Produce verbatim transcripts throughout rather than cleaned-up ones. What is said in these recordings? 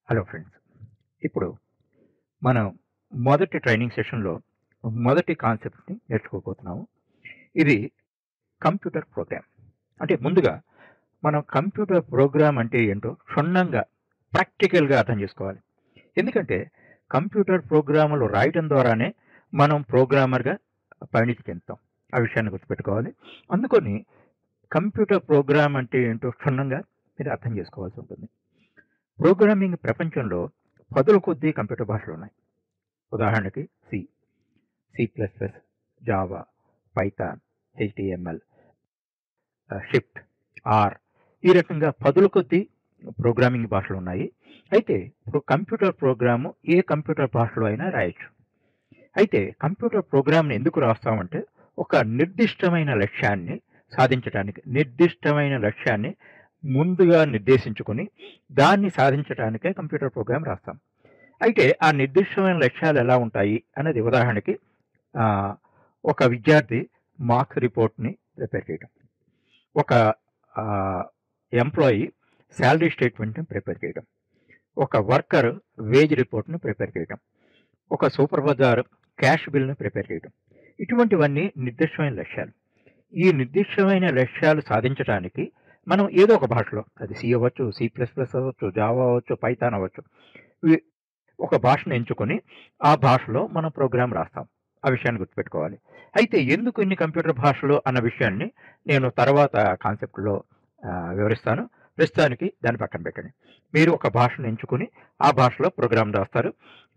Hello friends. ఇప్పుడు మనం మొదటి ట్రైనింగ్ సెషన్‌లో మొదటి కాన్సెప్ట్‌ని నేర్చుకోబోతున్నాము. ఇది కంప్యూటర్ ప్రోగ్రామ్. అంటే ముందుగా మనం కంప్యూటర్ ప్రోగ్రామ్ అంటే ఏంటో క్షుణ్ణంగా ప్రాక్టికల్‌గా అర్థం చేసుకోవాలి. ఎందుకంటే కంప్యూటర్ ప్రోగ్రాములు రాయటం ద్వారానే మనం ప్రోగ్రామర్‌గా పరిణితి చెందుతాం. ఆ విషయాన్ని గుర్తుపెట్టుకోవాలి. అందుకని కంప్యూటర్ ప్రోగ్రామ్ అంటే ఏంటో క్షుణ్ణంగా మీరు అర్థం చేసుకోవాల్సి ఉంటుంది. ప్రోగ్రామింగ్ ప్రపంచంలో పదుల కొద్దీ కంప్యూటర్ భాషలున్నాయి. ఉదాహరణకి C, C plus plus, Java, Python, HTML, ah, shift, R ఈ రకంగా పదుల కొద్దీ ప్రోగ్రామింగ్ భాషలున్నాయి. అయితే ఇప్పుడు కంప్యూటర్ ప్రోగ్రాము ఏ కంప్యూటర్ భాషలో అయినా రాయొచ్చు. అయితే కంప్యూటర్ ప్రోగ్రామ్‌ని ఎందుకు రాస్తామంటే ఒక నిర్దిష్టమైన లక్ష్యాన్ని సాధించటానికి, నిర్దిష్టమైన లక్ష్యాన్ని ముందుగా నిర్దేశించుకొని దాన్ని సాధించటానికే కంప్యూటర్ ప్రోగ్రామ్ రాస్తాం. అయితే ఆ నిర్దిష్టమైన లక్ష్యాలు ఎలా ఉంటాయి అనేది ఉదాహరణకి ఆహ్, ఒక విద్యార్థి మార్క్స్ రిపోర్ట్‌ని ప్రిపేర్ చేయటం. ఒక ఆహ్, ఎంప్లాయీ సాలరీ స్టేట్మెంట్‌ని ప్రిపేర్ చేయటం. ఒక వర్కర్ వేజ్ రిపోర్ట్‌ని ప్రిపేర్ చేయటం. ఒక సూపర్వైజర్ క్యాష్ బిల్‌ని ప్రిపేర్ చేయటం. ఇటువంటివన్నీ నిర్దిష్టమైన లక్ష్యాలు. ఈ నిర్దిష్టమైన లక్ష్యాలు సాధించటానికి మనం ఏదో ఒక భాషలో అది సి అవ్వచ్చు, సి ప్లస్ ప్లస్ అవ్వచ్చు, జావా అవ్వచ్చు, పైథాన్ అవ్వచ్చు. వి ఒక భాషను ఎంచుకొని ఆ భాషలో మనం ప్రోగ్రామ్ రాస్తాం. ఆ విషయాన్ని గుర్తుపెట్టుకోవాలి. అయితే ఎందుకు ఇన్ని కంప్యూటర్ భాషలు అన్న విషయాన్ని నేను తర్వాత కాన్సెప్ట్‌లో ఆహ్, వివరిస్తాను. ప్రస్తుతానికి దాన్ని పక్కన పెట్టండి. మీరు ఒక భాషను ఎంచుకొని ఆ భాషలో ప్రోగ్రామ్ రాస్తారు.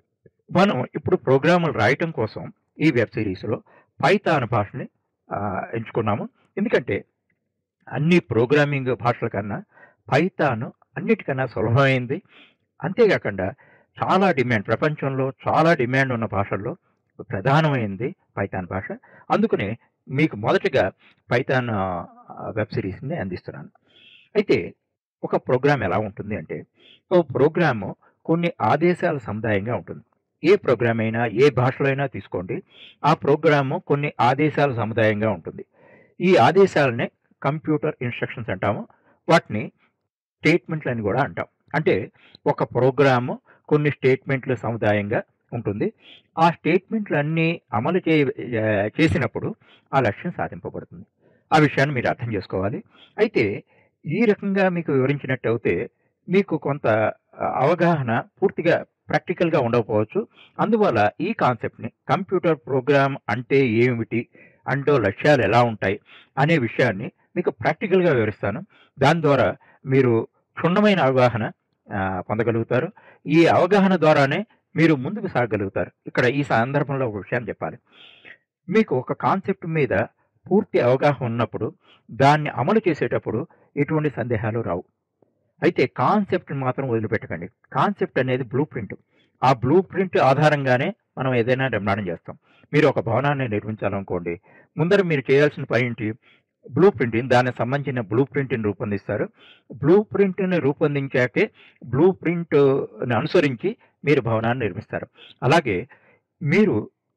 మనం ఇప్పుడు ప్రోగ్రాములు రాయటం కోసం ఈ వెబ్ సీరీస్‌లో పైథాన్ భాషని ఆహ్, ఎంచుకున్నాము. ఎందుకంటే అన్ని ప్రోగ్రామింగ్ భాషల కన్నా పైథాన్ అన్నిటికన్నా సులభమైంది. అంతేగాకుండా చాలా డిమాండ్ ప్రపంచంలో చాలా డిమాండ్ ఉన్న భాషల్లో ప్రధానమైంది పైథాన్ భాష. అందుకనే మీకు మొదటిగా పైథాన్ ఆహ్, వెబ్ సీరీస్‌ని అందిస్తున్నాను. అయితే ఒక ప్రోగ్రామ్ ఎలా ఉంటుంది అంటే, ఓ ప్రోగ్రాము కొన్ని ఆదేశాల సముదాయంగా ఉంటుంది. ఏ ప్రోగ్రామ్ అయినా, ఏ భాషలో అయినా తీసుకోండి. ఆ ప్రోగ్రాము కొన్ని ఆదేశాల సముదాయంగా ఉంటుంది. ఈ ఆదేశాలనే కంప్యూటర్ ఇన్‌స్ట్రక్షన్స్ అంటాము. వాటిని స్టేట్మెంట్‌లని గూడా అంటాం. అంటే ఒక ప్రోగ్రాము కొన్ని స్టేట్మెంట్‌ల సముదాయంగా ఉంటుంది. ఆ స్టేట్మెంట్‌లన్నీ అమలు చే ఆహ్, చేసినప్పుడు ఆ లక్ష్యం సాధింపబడుతుంది. ఆ విషయాన్ని మీరు అర్థం చేసుకోవాలి. అయితే ఈ రకంగా మీకు వివరించినట్టయితే మీకు కొంత ఆహ్, అవగాహన పూర్తిగా ప్రాక్టికల్‌గా ఉండకపోవచ్చు. అందువల్ల ఈ కాన్సెప్ట్‌ని కంప్యూటర్ ప్రోగ్రామ్ అంటే ఏమిటి? అందులో లక్ష్యాలు ఎలా ఉంటాయి? అనే విషయాన్ని మీకు ప్రాక్టికల్‌గా వివరిస్తాను. దాని ద్వారా మీరు క్షుణ్ణమైన అవగాహన ఆహ్, పొందగలుగుతారు. ఈ అవగాహన ద్వారానే మీరు ముందుకు సాగగలుగుతారు. ఇక్కడ ఈ సందర్భంలో ఒక విషయాన్ని చెప్పాలి. మీకు ఒక కాన్సెప్ట్ మీద పూర్తి అవగాహన ఉన్నప్పుడు దాన్ని అమలు చేసేటప్పుడు ఎటువంటి సందేహాలు రావు. అయితే కాన్సెప్ట్‌ని మాత్రం వదిలిపెట్టకండి. కాన్సెప్ట్ అనేది బ్లూ ప్రింట్. ఆ బ్లూ ప్రింట్ ఆధారంగానే మనం ఏదైనా నిర్మాణం చేస్తాం. మీరు ఒక భవనాన్ని నిర్మించాలనుకోండి. ముందర మీరు చేయాల్సిన పనేంటి? బ్లూ ప్రింటింగ్ దానికి సంబంధించిన బ్లూ ప్రింట్‌ని రూపొందిస్తారు. బ్లూ ప్రింట్‌ని రూపొందించాకే బ్లూ ప్రింట్‌ని అనుసరించి మీరు భవనాన్ని నిర్మిస్తారు. అలాగే మీరు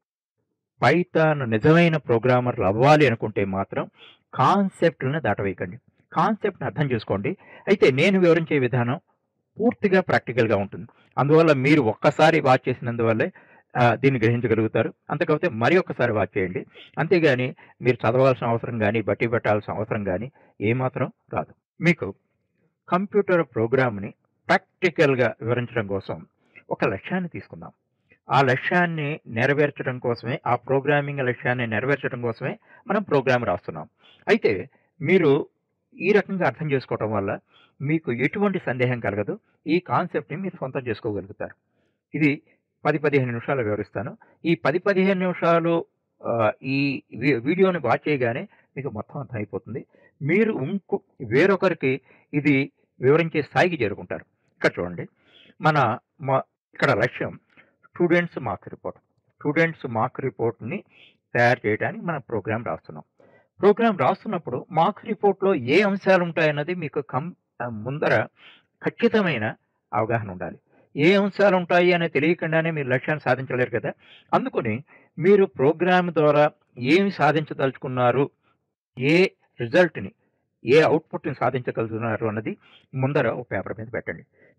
పైథాన్ నిజమైన ప్రోగ్రామర్లు అవ్వాలి అనుకుంటే మాత్రం కాన్సెప్ట్‌లని దాటవేయకండి. కాన్సెప్ట్‌ని అర్థం చేసుకోండి. అయితే నేను వివరించే విధానం పూర్తిగా ప్రాక్టికల్‌గా ఉంటుంది. అందువల్ల మీరు ఒక్కసారి వాచ్ చేసినందువల్లే ఆహ్, దీన్ని గ్రహించగలుగుతారు. అంతకపోతే మరి ఒక్కసారి వాచ్ చేయండి. అంతేగాని మీరు చదవాల్సిన అవసరం గాని, బట్టి పట్టాల్సిన అవసరం గాని ఏమాత్రం రాదు. మీకు కంప్యూటర్ ప్రోగ్రామ్‌ని ప్రాక్టికల్‌గా వివరించడం కోసం ఒక లక్ష్యాన్ని తీసుకుందాం. ఆ లక్ష్యాన్ని నెరవేర్చడం కోసమే, ఆ ప్రోగ్రామింగ్ లక్ష్యాన్ని నెరవేర్చడం కోసమే మనం ప్రోగ్రామ్ రాస్తున్నాం. అయితే మీరు ఈ రకంగా అర్థం చేసుకోవటం వల్ల మీకు ఎటువంటి సందేహం కలగదు. ఈ కాన్సెప్ట్‌ని మీరు సొంతం చేసుకోగలుగుతారు. ఇది పది, పదిహేను నిమిషాల్లో వివరిస్తాను. ఈ పది, పదిహేను నిమిషాలు ఆహ్, ఈ వి వీడియోని వాచ్ చేయగానే మీకు మొత్తం అర్థమైపోతుంది. మీరు ఇంకో వేరొకరికి ఇది వివరించే స్థాయికి చేరుకుంటారు. ఇక్కడ చూడండి. మన మ ఇక్కడ లక్ష్యం students marks report. Students mark రిపోర్ట్‌ని తయారు చేయడానికి మనం ప్రోగ్రామ్ రాస్తున్నాం. ప్రోగ్రామ్ రాస్తున్నప్పుడు మార్క్స్ రిపోర్ట్‌లో ఏ అంశాలు ఉంటాయన్నది మీకు కం ఆహ్, ముందర ఖచ్చితమైన అవగాహన ఉండాలి. ఏ అంశాలు ఉంటాయి అనేది తెలియకుండానే మీరు లక్ష్యాన్ని సాధించలేరు కదా! అందుకని మీరు ప్రోగ్రామ్ ద్వారా ఏమి సాధించదలుచుకున్నారు? ఏ రిజల్ట్‌ని, ఏ అవుట్‌పుట్‌ని సాధించగలుగుతున్నారు అన్నది ముందర ఒక పేపర్ మీద పెట్టండి.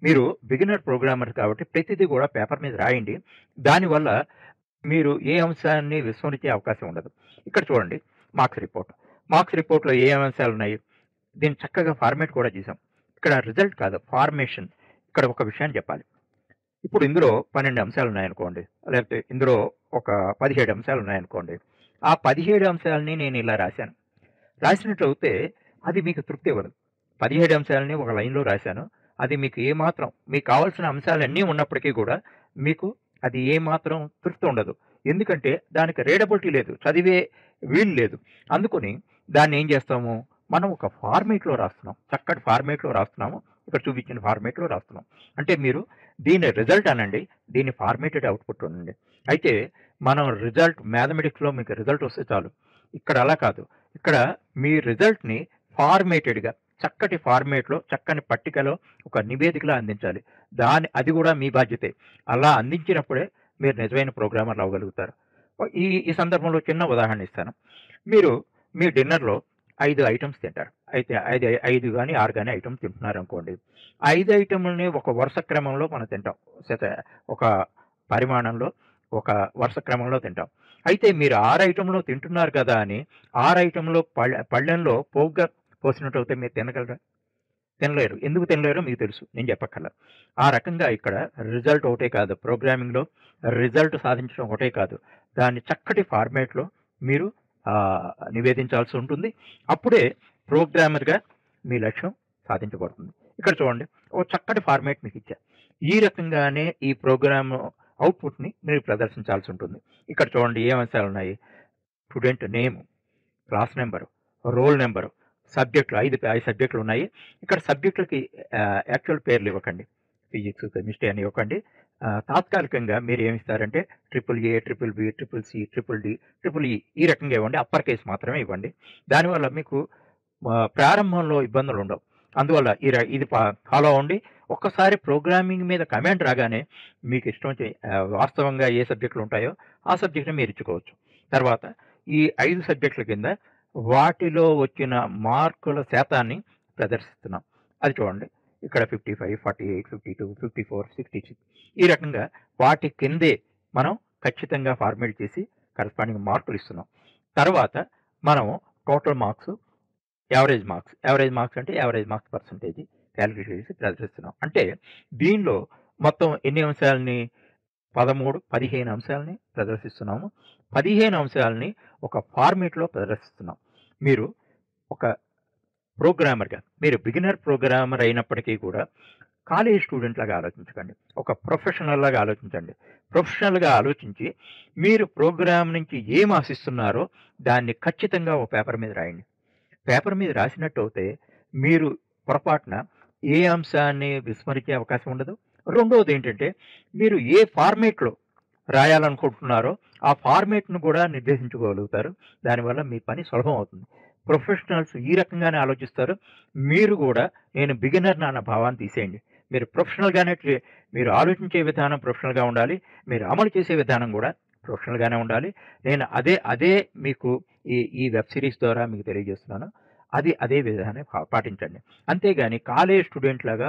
మీరు బిగినర్ ప్రోగ్రామర్ కాబట్టి ప్రతిదీ కూడా పేపర్ మీద రాయండి. దానివల్ల మీరు ఏ అంశాన్ని విస్మరించే అవకాశం ఉండదు. ఇక్కడ చూడండి మార్క్స్ రిపోర్ట్. మార్క్స్ రిపోర్ట్‌లో ఏ అంశాలు ఉన్నాయి? దీన్ని చక్కగా ఫార్మాట్ కూడా చేసాం. ఇక్కడ రిజల్ట్ కాదు ఫార్మేషన్. ఇక్కడ ఒక విషయాన్ని చెప్పాలి. ఇప్పుడు ఇందులో పన్నెండు అంశాలు ఉన్నాయనుకోండి. లేకపోతే ఇందులో ఒక పదిహేడు అంశాలు ఉన్నాయనుకోండి. ఆ పదిహేడు అంశాలని నేను ఇలా రాశాను. రాసినట్లయితే అది మీకు తృప్తి ఇవ్వదు. పదిహేడు అంశాలని ఒక లైన్‌లో రాశాను. అది మీకు ఏమాత్రం మీకు కావాల్సిన అంశాలన్నీ ఉన్నప్పటికీ కూడా మీకు అది ఏమాత్రం తృప్తి ఉండదు. ఎందుకంటే దానికి రీడబిలిటీ లేదు. చదివే వీలు లేదు. అందుకని దాన్ని ఏం చేస్తాము? మనం ఒక ఫార్మాట్‌లో రాస్తున్నాం. చక్కటి ఫార్మాట్‌లో రాస్తున్నాము. ఇక్కడ చూపించిన ఫార్మాట్‌లో రాస్తున్నాం. అంటే మీరు దీన్ని రిజల్ట్ అనండి. దీన్ని ఫార్మాటెడ్ అవుట్‌పుట్ అనండి. అయితే మనం రిజల్ట్ మ్యాథమెటిక్స్‌లో మీకు రిజల్ట్ వస్తే చాలు. ఇక్కడ అలా కాదు. ఇక్కడ మీ రిజల్ట్‌ని ఫార్మాటెడ్‌గా చక్కటి ఫార్మాట్‌లో చక్కని పట్టికలో ఒక నివేదికలా అందించాలి. దాని అది కూడా మీ బాధ్యతే. అలా అందించినప్పుడే మీరు నిజమైన ప్రోగ్రామర్లు అవ్వగలుగుతారు. ఈ ఈ సందర్భంలో చిన్న ఉదాహరణ ఇస్తాను. మీరు మీ డిన్నర్‌లో ఐదు ఐటెమ్స్ తింటారు. అయితే ఐదు ఐదు గాని, ఆరు గాని ఐటెమ్స్ తింటున్నారనుకోండి. ఐదు ఐటెములని ఒక వరుస క్రమంలో మనం తింటాం. శత ఒక పరిమాణంలో ఒక వరుస క్రమంలో తింటాం. అయితే మీరు ఆరు ఐటెంలో తింటున్నారు కదా అని ఆరు ఐటెంలో పళ్ళె పళ్ళెంలో పోగ్గా పోసినట్టయితే మీరు తినగలరా? తినలేరు. ఎందుకు తినలేరో మీకు తెలుసు. నేను చెప్పక్కర్లా. ఆ రకంగా ఇక్కడ రిజల్ట్ ఒకటే కాదు. ప్రోగ్రామింగ్‌లో రిజల్ట్ సాధించడం ఒకటే కాదు. దాన్ని చక్కటి ఫార్మాట్‌లో మీరు ఆహ్, నివేదించాల్సి ఉంటుంది. అప్పుడే ప్రోగ్రామర్‌గా మీ లక్ష్యం సాధించబడుతుంది. ఇక్కడ చూడండి. ఓ చక్కటి ఫార్మాట్ మీకు ఇచ్చా. ఈ రకంగానే ఈ ప్రోగ్రామ్ అవుట్‌పుట్‌ని మీరు ప్రదర్శించాల్సి ఉంటుంది. ఇక్కడ చూడండి ఏం అంశాలున్నాయి? Student name, class number, roll number, సబ్జెక్టులు ఐదు ఐదు సబ్జెక్టులు ఉన్నాయి. ఇక్కడ సబ్జెక్టులకి ఆహ్, యాక్చువల్ పేర్లు ఇవ్వకండి. ఫిజిక్స్, కెమిస్ట్రీ అని ఇవ్వకండి. ఆహ్, తాత్కాలికంగా మీరు ఏమి ఇస్తారంటే triple A, triple B, triple C, triple D, triple E ఈ రకంగా ఇవ్వండి. అప్పర్ కేస్ మాత్రమే ఇవ్వండి. దానివల్ల మీకు ఆహ్, ప్రారంభంలో ఇబ్బందులు ఉండవు. అందువల్ల ఈ ర ఇది ఫా ఫాలో అవ్వండి. ఒక్కసారి ప్రోగ్రామింగ్ మీద కమాండ్ రాగానే మీకు ఇష్టం వచ్చి ఆహ్, వాస్తవంగా ఏ సబ్జెక్టులు ఉంటాయో ఆ సబ్జెక్ట్‌ని మీరు ఇచ్చుకోవచ్చు. తర్వాత ఈ ఐదు సబ్జెక్టుల కింద వాటిలో వచ్చిన మార్కుల శాతాన్ని ప్రదర్శిస్తున్నాం. అది చూడండి. ఇక్కడ యాభై ఐదు, నలభై ఎనిమిది, యాభై రెండు, యాభై నాలుగు, అరవై ఆరు ఈ రకంగా వాటి కిందే మనం ఖచ్చితంగా ఫార్మాట్ చేసి కరెస్పాండింగ్ మార్కులు ఇస్తున్నాం. తర్వాత మనం total marks, average marks, average marks అంటే యావరేజ్ మార్క్స్ పర్సెంటేజ్ కాలిక్యులేట్ చేసి ప్రదర్శిస్తున్నాం. అంటే దీనిలో మొత్తం ఎన్ని అంశాలని పదమూడు, పదిహేను అంశాలని ప్రదర్శిస్తున్నాము. పదిహేను అంశాలని ఒక ఫార్మాట్‌లో ప్రదర్శిస్తున్నాం. మీరు ఒక ప్రోగ్రామర్‌గా మీరు బిగినర్ ప్రోగ్రామర్ అయినప్పటికీ కూడా కాలేజ్ స్టూడెంట్ లాగా ఆలోచించకండి. ఒక ప్రొఫెషనల్ లాగా ఆలోచించండి. ప్రొఫెషనల్‌గా ఆలోచించి మీరు ప్రోగ్రామ్ నుంచి ఏం ఆశిస్తున్నారో దాన్ని ఖచ్చితంగా ఒక పేపర్ మీద రాయండి. పేపర్ మీద రాసినట్టయితే మీరు పొరపాటున ఏ అంశాన్ని విస్మరించే అవకాశం ఉండదు. రెండోది ఏంటంటే మీరు ఏ ఫార్మాట్‌లో రాయాలనుకుంటున్నారో ఆ ఫార్మాట్‌ను కూడా నిర్దేశించుకోగలుగుతారు. దానివల్ల మీ పని సులభం అవుతుంది. ప్రొఫెషనల్స్ ఈ రకంగానే ఆలోచిస్తారు. మీరు కూడా నేను బిగినర్‌ని అన్న భావాన్ని తీసేయండి. మీరు ప్రొఫెషనల్‌గానే ట్రే మీరు ఆలోచించే విధానం ప్రొఫెషనల్‌గా ఉండాలి. మీరు అమలు చేసే విధానం కూడా ప్రొఫెషనల్‌గానే ఉండాలి. నేను అదే అదే మీకు ఈ ఈ వెబ్ సిరీస్ ద్వారా మీకు తెలియజేస్తున్నాను. అది అదే విధానాన్ని పా పాటించండి. అంతేగాని కాలేజ్ స్టూడెంట్ లాగా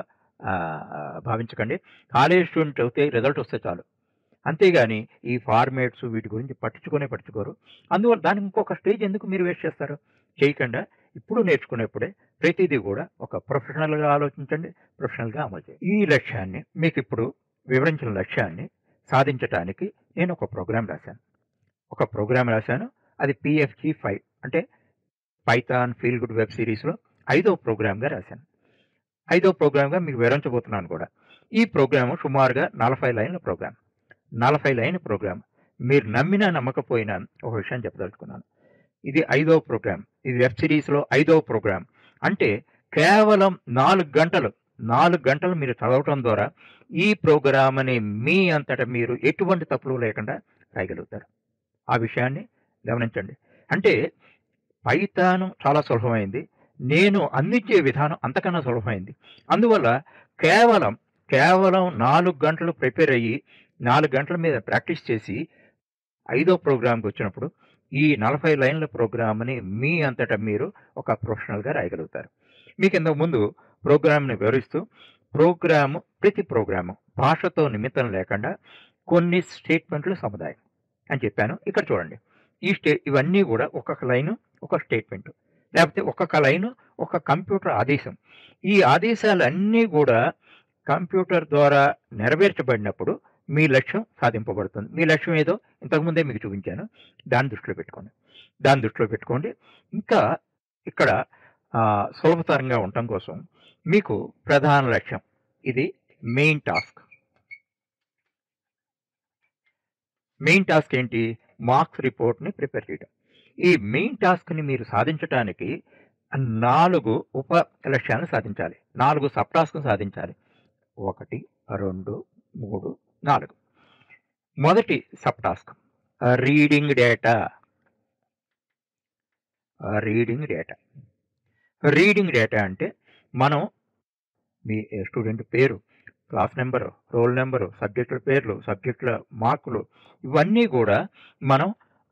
ఆహ్, భావించకండి. కాలేజ్ స్టూడెంట్ అయితే రిజల్ట్ వస్తే చాలు. అంతేగాని ఈ ఫార్మాట్స్ వీటి గురించి పట్టించుకొనే పట్టించుకోరు. అందువల్ల దానికి ఇంకొక స్టేజ్ ఎందుకు మీరు వేస్ట్ చేస్తారు? చేయకుండా ఇప్పుడు నేర్చుకునేప్పుడే ప్రతిదీ కూడా ఒక ప్రొఫెషనల్‌గా ఆలోచించండి. ప్రొఫెషనల్‌గా అమలు చేయండి. ఈ లక్ష్యాన్ని మీకిప్పుడు వివరించిన లక్ష్యాన్ని సాధించటానికి నేను ఒక ప్రోగ్రామ్ రాశాను. ఒక ప్రోగ్రామ్ రాశాను. అది పీఎఫ్‌జీ ఐదు అంటే పైథాన్ ఫీల్ గుడ్ వెబ్ సిరీస్‌లో ఐదో ప్రోగ్రామ్‌గా రాశాను. ఐదో ప్రోగ్రామ్‌గా మీకు వివరించబోతున్నాను కూడా. ఈ ప్రోగ్రామ్ సుమారుగా నలభై లైన్ల ప్రోగ్రామ్. నలభై లైన్ల ప్రోగ్రామ్. మీరు నమ్మినా నమ్మకపోయినా ఒక విషయం చెప్పదలుచుకున్నాను. ఇది ఐదో ప్రోగ్రామ్. ఇది వెబ్ సిరీస్‌లో ఐదో ప్రోగ్రామ్. అంటే కేవలం నాలుగు గంటలు, నాలుగు గంటలు మీరు చదవటం ద్వారా ఈ ప్రోగ్రామ్‌ని మీ అంతట మీరు ఎటువంటి తప్పులు లేకుండా రాయగలుగుతారు. ఆ విషయాన్ని గమనించండి. అంటే పైథాన్ చాలా సులభమైంది. నేను అందించే విధానం అంతకన్నా సులభమైంది. అందువల్ల కేవలం, కేవలం నాలుగు గంటలు ప్రిపేర్ అయ్యి నాలుగు గంటల మీద ప్రాక్టీస్ చేసి ఐదో ప్రోగ్రామ్‌కి వచ్చినప్పుడు ఈ నలభై లైన్ల ప్రోగ్రామ్‌ని మీ అంతట మీరు ఒక ప్రొఫెషనల్‌గా రాయగలుగుతారు. మీకు ఇంతకు ముందు ప్రోగ్రామ్‌ని వివరిస్తూ ప్రోగ్రాము ప్రతి ప్రోగ్రాము భాషతో నిమిత్తం లేకుండా కొన్ని స్టేట్మెంట్లు సముదాయం అని చెప్పాను. ఇక్కడ చూడండి, ఈ స్టే ఇవన్నీ కూడా ఒక్కొక్క లైను ఒక స్టేట్మెంట్, లేకపోతే ఒక్కొక్క లైను ఒక కంప్యూటర్ ఆదేశం. ఈ ఆదేశాలన్నీ కూడా కంప్యూటర్ ద్వారా నెరవేర్చబడినప్పుడు మీ లక్ష్యం సాధింపబడుతుంది. మీ లక్ష్యం ఏదో ఇంతకుముందే మీకు చూపించాను, దాన్ని దృష్టిలో పెట్టుకోండి. దాన్ని దృష్టిలో పెట్టుకోండి. ఇంకా ఇక్కడ సులభతరంగా ఉండటం కోసం మీకు ప్రధాన లక్ష్యం, ఇది మెయిన్ టాస్క్. మెయిన్ టాస్క్ ఏంటి? మార్క్స్ రిపోర్ట్ని ప్రిపేర్ చేయడం. ఈ మెయిన్ టాస్క్ని మీరు సాధించడానికి నాలుగు ఉప లక్ష్యాలను సాధించాలి, నాలుగు సబ్ టాస్క్ను సాధించాలి. ఒకటి, రెండు, మూడు, నాలుగు. మొదటి sub task reading data. Reading data reading data అంటే మనం మీ స్టూడెంట్ పేరు, క్లాస్ నెంబరు, రోల్ నెంబరు, సబ్జెక్టుల పేర్లు, సబ్జెక్టుల మార్కులు ఇవన్నీ కూడా మనం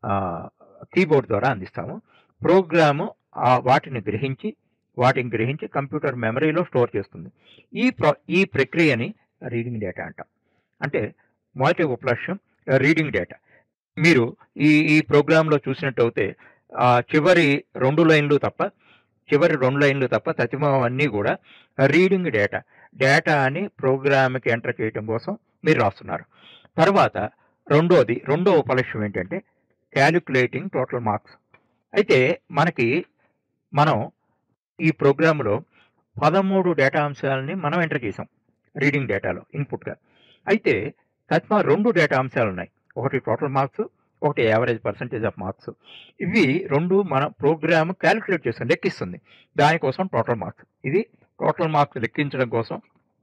కీబోర్డ్ ద్వారా అందిస్తాము. ప్రోగ్రాము వాటిని గ్రహించి వాటిని గ్రహించి కంప్యూటర్ మెమరీలో స్టోర్ చేస్తుంది. ఈ ప్ర ఈ ప్రక్రియని రీడింగ్ డేటా అంటాం. అంటే మొదటి ఉపలక్ష్యం రీడింగ్ డేటా. మీరు ఈ ఈ ప్రోగ్రాంలో చూసినట్టు అయితే చివరి రెండు లైన్లు తప్ప చివరి రెండు లైన్లు తప్ప తతిమం అన్నీ కూడా రీడింగ్ డేటా డేటా అని ప్రోగ్రామ్కి ఎంటర్ చేయడం కోసం మీరు రాస్తున్నారు. తర్వాత రెండోది రెండో ఉపలక్ష్యం ఏంటంటే క్యాలిక్యులేటింగ్ టోటల్ మార్క్స్. అయితే మనకి మనం ఈ ప్రోగ్రాంలో పదమూడు డేటా అంశాలని మనం ఎంటర్ చేసాం రీడింగ్ డేటాలో ఇన్పుట్గా. అయితే తత్మ రెండు డేటా అంశాలు ఉన్నాయి, ఒకటి టోటల్ మార్క్స్, ఒకటి యావరేజ్ పర్సంటేజ్ ఆఫ్ మార్క్స్. ఇవి రెండు మన ప్రోగ్రామ్ క్యాలిక్యులేట్ చేస్తుంది, లెక్కిస్తుంది. దానికోసం టోటల్ మార్క్స్, ఇది టోటల్ మార్క్స్ లెక్కించడం కోసం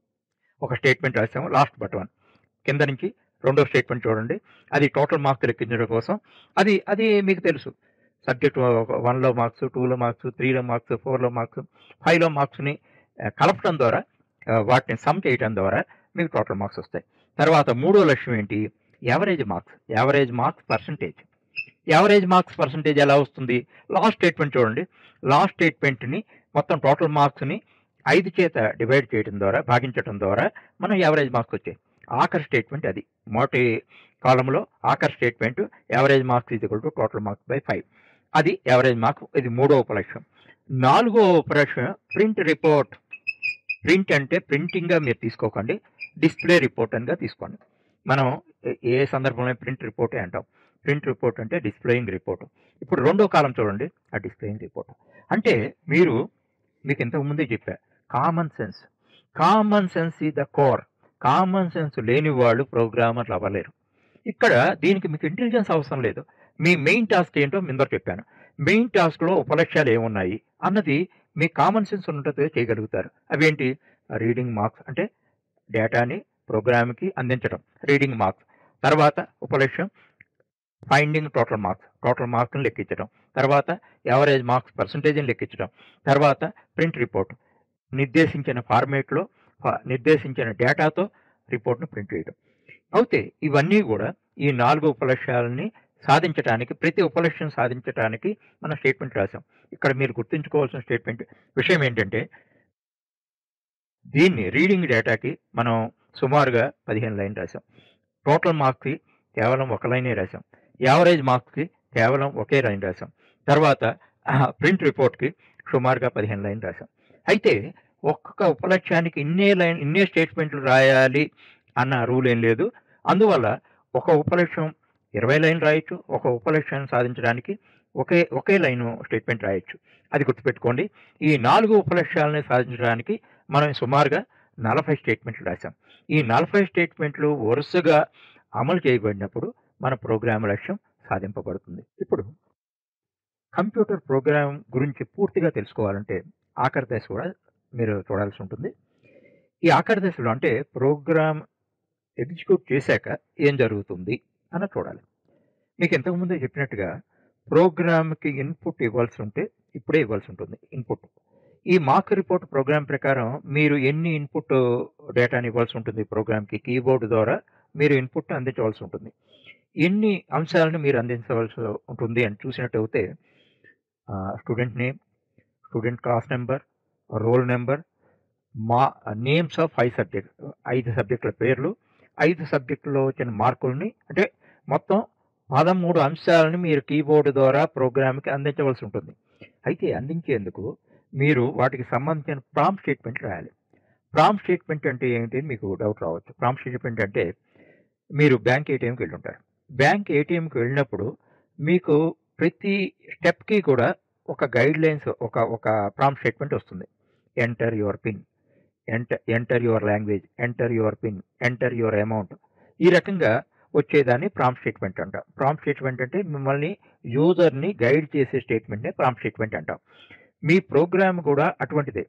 ఒక స్టేట్మెంట్ రాసాము, లాస్ట్ బట్ వన్. కింద నుంచి రెండో స్టేట్మెంట్ చూడండి, అది టోటల్ మార్క్స్ లెక్కించడం కోసం. అది అది మీకు తెలుసు, సబ్జెక్ట్ వన్లో మార్క్స్, టూలో మార్క్స్, త్రీలో మార్క్స్, ఫోర్లో మార్క్స్, ఫైవ్లో మార్క్స్ని కలపడం ద్వారా వాటిని సమ్ చేయడం ద్వారా మీకు టోటల్ మార్క్స్ వస్తాయి. తర్వాత మూడో లక్ష్యం ఏంటి? Average marks. Average marks percentage. Average marks percentage ఎలా వస్తుంది? లాస్ట్ స్టేట్మెంట్ చూడండి, లాస్ట్ స్టేట్మెంట్ని మొత్తం టోటల్ మార్క్స్ని ఐదు చేత డివైడ్ చేయడం ద్వారా, భాగించడం ద్వారా మనం యావరేజ్ మార్క్స్ వచ్చాయి. ఆఖరి స్టేట్మెంట్ అది, మొదటి కాలంలో ఆఖరి statement average marks is equal to total marks by five. అది యావరేజ్ మార్క్స్. ఇది మూడో ఉపలక్ష్యం. నాలుగో ఉపలక్ష్యం ప్రింట్ రిపోర్ట్. ప్రింట్ అంటే ప్రింటింగ్గా మీరు తీసుకోకండి, డిస్ప్లే రిపోర్ట్ అనిగా తీసుకోండి. మనం ఏ సందర్భంలో ప్రింట్ రిపోర్టే అంటాం. ప్రింట్ రిపోర్ట్ అంటే డిస్ప్లేయింగ్ రిపోర్ట్. ఇప్పుడు రెండో కాలం చూడండి, ఆ డిస్ప్లేయింగ్ రిపోర్ట్ అంటే మీరు మీకు ఇంతకుముందే చెప్పా, common sense. Common sense is the core. Common sense లేని వాళ్ళు ప్రోగ్రామర్లు అవ్వలేరు. ఇక్కడ దీనికి మీకు ఇంటెలిజెన్స్ అవసరం లేదు. మీ మెయిన్ టాస్క్ ఏంటో ముందర చెప్పాను. మెయిన్ టాస్క్లో ఉపలక్ష్యాలు ఏమున్నాయి అన్నది మీ కామన్ సెన్స్ ఉన్నట్టు చేయగలుగుతారు. అవేంటి? రీడింగ్ మార్క్స్ అంటే డేటాని ప్రోగ్రామ్కి అందించడం, రీడింగ్ మార్క్స్. తర్వాత ఉపలక్ష్యం ఫైండింగ్ టోటల్ మార్క్స్, టోటల్ మార్క్స్ని లెక్కించడం. తర్వాత యావరేజ్ మార్క్స్ పర్సంటేజ్ని లెక్కించడం. తర్వాత ప్రింట్ రిపోర్ట్, నిర్దేశించిన ఫార్మేట్లో నిర్దేశించిన డేటాతో రిపోర్ట్ను ప్రింట్ చేయడం. అయితే ఇవన్నీ కూడా ఈ నాలుగు ఉపలక్ష్యాలని సాధించడానికి, ప్రతి ఉపలక్ష్యం సాధించడానికి మనం స్టేట్మెంట్ రాసాం. ఇక్కడ మీరు గుర్తుంచుకోవాల్సిన స్టేట్మెంట్ విషయం ఏంటంటే, దీన్ని రీడింగ్ డేటాకి మనం సుమారుగా పదిహేను లైన్ రాసాం. టోటల్ మార్క్స్కి కేవలం ఒక లైనే రాసాం. యావరేజ్ మార్క్స్కి కేవలం ఒకే లైన్ రాసాం. తర్వాత ప్రింట్ రిపోర్ట్కి సుమారుగా పదిహేను లైన్ రాసాం. అయితే ఒక్కొక్క ఉపలక్ష్యానికి ఇన్నే లైన్ ఇన్నే స్టేట్మెంట్లు రాయాలి అన్న రూల్ ఏం లేదు. అందువల్ల ఒక ఉపలక్ష్యం ఇరవై లైన్లు రాయొచ్చు, ఒక ఉపలక్ష్యాన్ని సాధించడానికి ఒకే ఒకే లైను స్టేట్మెంట్ రాయొచ్చు. అది గుర్తుపెట్టుకోండి. ఈ నాలుగు ఉపలక్ష్యాలని సాధించడానికి మనం సుమారుగా నలభై స్టేట్మెంట్లు రాసాం. ఈ నలభై స్టేట్మెంట్లు వరుసగా అమలు చేయబడినప్పుడు మన ప్రోగ్రామ్ లక్ష్యం సాధింపబడుతుంది. ఇప్పుడు కంప్యూటర్ ప్రోగ్రామ్ గురించి పూర్తిగా తెలుసుకోవాలంటే ఆఖరి దశ కూడా మీరు చూడాల్సి ఉంటుంది. ఈ ఆఖరి దశలో అంటే ప్రోగ్రామ్ ఎగ్జిక్యూట్ చేశాక ఏం జరుగుతుంది అన్న చూడాలి. మీకు ఇంతకుముందే చెప్పినట్టుగా ప్రోగ్రామ్కి ఇన్పుట్ ఇవ్వాల్సి ఉంటే ఇప్పుడే ఇవ్వాల్సి ఉంటుంది ఇన్పుట్. ఈ మార్క్ రిపోర్ట్ ప్రోగ్రామ్ ప్రకారం మీరు ఎన్ని ఇన్పుట్ డేటాని ఇవ్వాల్సి ఉంటుంది ప్రోగ్రామ్కి, కీబోర్డు ద్వారా మీరు ఇన్పుట్ అందించవలసి ఉంటుంది. ఎన్ని అంశాలను మీరు అందించవలసి ఉంటుంది అని చూసినట్టు అయితే student name, student class number, roll number, మా నేమ్స్ ఆఫ్ ఐదు సబ్జెక్ట్ ఐదు సబ్జెక్టుల పేర్లు, ఐదు సబ్జెక్టుల్లో వచ్చిన మార్కుల్ని, అంటే మొత్తం పదమూడు అంశాలను మీరు కీబోర్డ్ ద్వారా ప్రోగ్రామ్‌కి అందించవలసి ఉంటుంది. అయితే అందించేందుకు మీరు వాటికి సంబంధించిన ప్రాంప్ట్ స్టేట్మెంట్ రాయాలి. ప్రాంప్ట్ స్టేట్మెంట్ అంటే ఏంటి అని మీకు డౌట్ రావచ్చు. ప్రాంప్ట్ స్టేట్మెంట్ అంటే మీరు బ్యాంక్ ఏటీఎంకి వెళ్ళుంటారు. బ్యాంక్ ఏటీఎంకి వెళ్ళినప్పుడు మీకు ప్రతి స్టెప్‌కి కూడా ఒక గైడ్‌లైన్స్ ఒక ఒక ప్రాంప్ట్ స్టేట్మెంట్ వస్తుంది. Enter your pin, enter enter your language, enter your pin, enter your amount. ఈ రకంగా వచ్చేదాన్ని ప్రాంప్ట్ స్టేట్మెంట్ అంటాం. ప్రాంప్ట్ స్టేట్మెంట్ అంటే మిమ్మల్ని యూజర్‌ని గైడ్ చేసే స్టేట్మెంట్‌నే ప్రాంప్ట్ స్టేట్మెంట్ అంటాం. మీ ప్రోగ్రామ్ కూడా అటువంటిదే.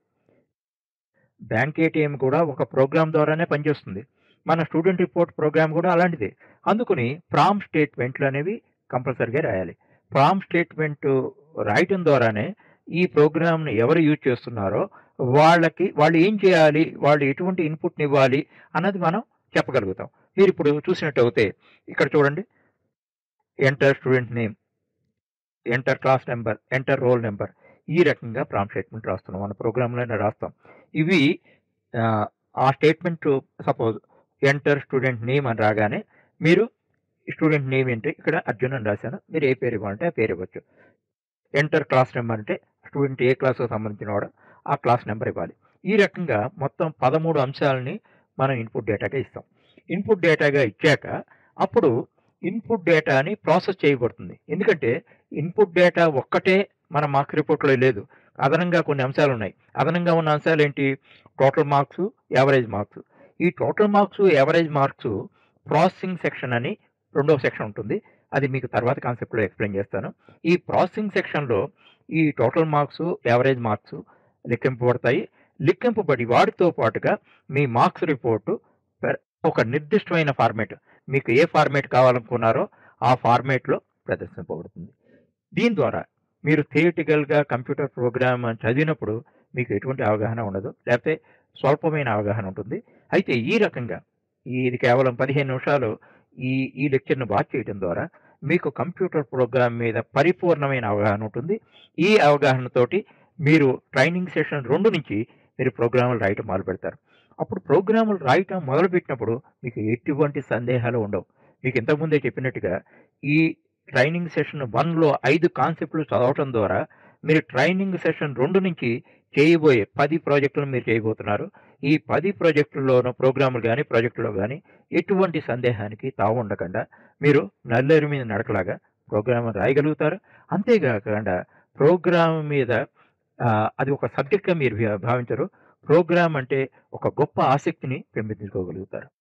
బ్యాంక్ ఏటీఎం కూడా ఒక ప్రోగ్రామ్ ద్వారానే పనిచేస్తుంది. మన స్టూడెంట్ రిపోర్ట్ ప్రోగ్రామ్ కూడా అలాంటిదే. అందుకని ప్రాంప్ట్ స్టేట్మెంట్లు అనేవి కంపల్సరీగా రాయాలి. ప్రాంప్ట్ స్టేట్మెంట్ రాయటం ద్వారానే ఈ ప్రోగ్రామ్‌ని ఎవరు యూజ్ చేస్తున్నారో వాళ్ళకి వాళ్ళు ఏం చేయాలి, వాళ్ళు ఎటువంటి ఇన్పుట్‌ని ఇవ్వాలి అన్నది మనం చెప్పగలుగుతాం. మీరిప్పుడు చూసినట్టయితే ఇక్కడ చూడండి. Enter student name, enter class number, enter roll number. ఈ రకంగా ప్రాంప్ట్ స్టేట్మెంట్ రాస్తున్నాం. మన ప్రోగ్రామ్‌లోనే రాస్తాం. ఇవి ఆహ్, ఆ statement suppose enter student name అని రాగానే మీరు స్టూడెంట్ నేమ్ ఏంటి, ఇక్కడ అర్జున్ అని రాశాను. మీరు ఏ పేరు ఇవ్వాలంటే ఆ పేరు ఇవ్వచ్చు. ఎంటర్ క్లాస్ నెంబర్ అంటే స్టూడెంట్ ఏ క్లాస్‌కి సంబంధించిన వాడో ఆ క్లాస్ నెంబర్ ఇవ్వాలి. ఈ రకంగా మొత్తం పదమూడు అంశాలని మనం ఇన్పుట్ డేటాగా ఇస్తాం. ఇన్పుట్ డేటాగా ఇచ్చాక అప్పుడు ఇన్పుట్ డేటాని ప్రాసెస్ చేయబడుతుంది. ఎందుకంటే ఇన్పుట్ డేటా ఒక్కటే మన మార్క్స్ రిపోర్ట్‌లో లేదు. అదనంగా కొన్ని అంశాలు ఉన్నాయి. అదనంగా ఉన్న అంశాలు ఏంటి? Total marks, average marks. ఈ total marks, average marks processing section అని రెండవ సెక్షన్ ఉంటుంది. అది మీకు తర్వాత కాన్సెప్ట్‌లో ఎక్స్‌ప్లెయిన్ చేస్తాను. ఈ ప్రాసెసింగ్ సెక్షన్‌లో ఈ టోటల్ మార్క్స్, యావరేజ్ మార్క్స్ లెక్కింపబడతాయి. లెక్కింపబడి వాటితో పాటుగా మీ మార్క్స్ రిపోర్టు పెర్ ఒక నిర్దిష్టమైన ఫార్మాట్, మీకు ఏ ఫార్మాట్ కావాలనుకున్నారో ఆ ఫార్మాట్‌లో ప్రదర్శింపబడుతుంది. దీని ద్వారా మీరు థియరిటికల్‌గా కంప్యూటర్ ప్రోగ్రామ్ చదివినప్పుడు మీకు ఎటువంటి అవగాహన ఉండదు. లేకపోతే స్వల్పమైన అవగాహన ఉంటుంది. అయితే ఈ రకంగా ఈ ఇది కేవలం పదిహేను నిమిషాలు ఈ ఈ లెక్చర్‌ని వాచ్ చేయడం ద్వారా మీకు కంప్యూటర్ ప్రోగ్రామ్ మీద పరిపూర్ణమైన అవగాహన ఉంటుంది. ఈ అవగాహనతోటి మీరు ట్రైనింగ్ సెషన్ రెండు నుంచి మీరు ప్రోగ్రాములు రాయటం మొదలుపెడతారు. అప్పుడు ప్రోగ్రాములు రాయటం మొదలుపెట్టినప్పుడు మీకు ఎటువంటి సందేహాలు ఉండవు. మీకు ఇంతకుముందే చెప్పినట్టుగా ఈ ట్రైనింగ్ సెషన్ ఒకటిలో ఐదు కాన్సెప్ట్‌లు చదవటం ద్వారా మీరు ట్రైనింగ్ సెషన్ రెండు నుంచి చేయబోయే పది ప్రాజెక్టులను మీరు చేయబోతున్నారు. ఈ పది ప్రాజెక్టుల్లోనూ ప్రోగ్రాములు గాని, ప్రాజెక్టుల్లో గాని ఎటువంటి సందేహానికి తావుండకుండా మీరు నల్లేరు మీద నడకలాగా ప్రోగ్రామ్ రాయగలుగుతారు. అంతేగాకుండా ప్రోగ్రామ్ మీద ఆహ్, అది ఒక సబ్జెక్ట్‌గా మీరు భా భావించరు. ప్రోగ్రామ్ అంటే ఒక గొప్ప ఆసక్తిని పెంపొందించుకోగలుగుతారు.